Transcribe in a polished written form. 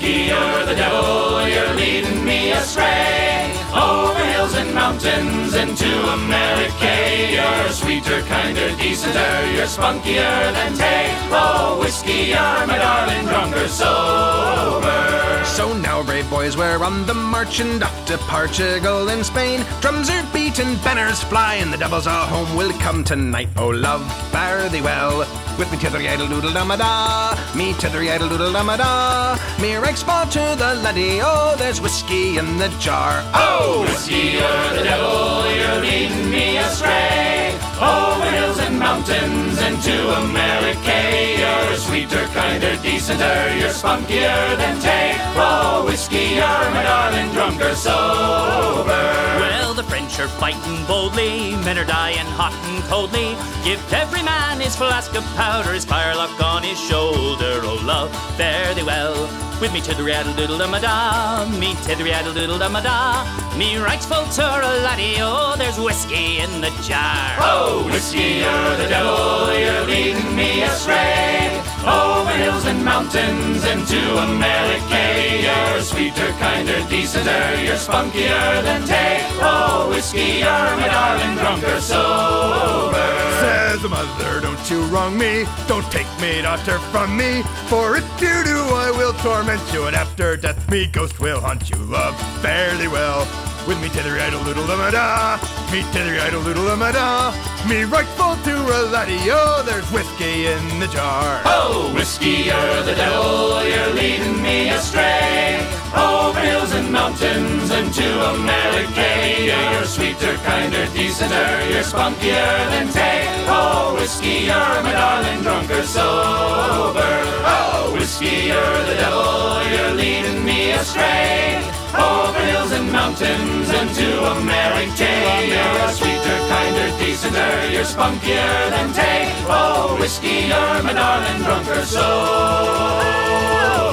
whiskey, you're the devil, you're leading me astray. Over hills and mountains into America. You're sweeter, kinder, decenter, you're spunkier than Tay. Oh, whiskey, you're my darling, drunk or sober. So now, brave boys, we're on the march and off to Portugal and Spain. Drums are beaten, banners fly, and the devils all home will come tonight. Oh, love, fare thee well, with me tither idle doodle da me tither idle doodle da me rags fall to the laddie. Oh, there's whiskey in the jar. Oh, whiskey, you're the devil, you're leading me astray. Over hills and mountains into America. You're sweeter, kinder, decenter, you're spunkier than Tay. Oh, whiskey, you're my darling, drunk or sober. Well, the French are fighting boldly, men are dying hot and coldly. Give to every man his flask of powder, his firelock on his shoulder. Oh, love, fare thee well, with me tiddly-addle-doodle-da-ma-da, me tiddly-addle-doodle-da-ma-da, me right's full to a laddie. Oh, there's whiskey in the jar. Oh, whiskey, you're the devil, you're leading me astray. Over hills and mountains into America. You're sweeter, kinder, decenter, you're spunkier than Tay. Oh, whiskey, you're my darling, drunk or sober. Says the mother, don't you wrong me, don't take me daughter from me, for if you do I will torment you, and after death me ghost will haunt you. Love, fare thee well, with me tither-idle-doodle-da-ma-da, me tither-idle-doodle-da-ma-da, me rightful to a laddie. Oh, there's whiskey in the jar. Oh, whiskey, you're the devil, you're leading me astray. Over hills and mountains into America. You're sweeter, kinder, decenter, you're spunkier than Tay. Oh, whiskey, you're my darling, drunk or sober. Oh, whiskey, you're the devil, you're leading me astray. Over hills and mountains into America. You're sweeter, kinder, decenter, you're spunkier than Tay. Oh, whiskey, you're my darling, drunk or sober.